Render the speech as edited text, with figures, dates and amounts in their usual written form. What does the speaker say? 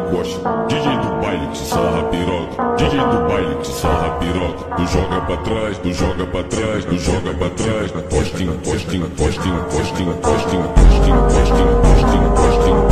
gosta. DJ do baile que sarra piroca. DJ do baile que sarra piroca. Tu joga pra trás, tu joga pra trás, tu joga pra trás. Postinho, postinho, postinho, postinho, postinho, postinho, postinho, postinho, postinho.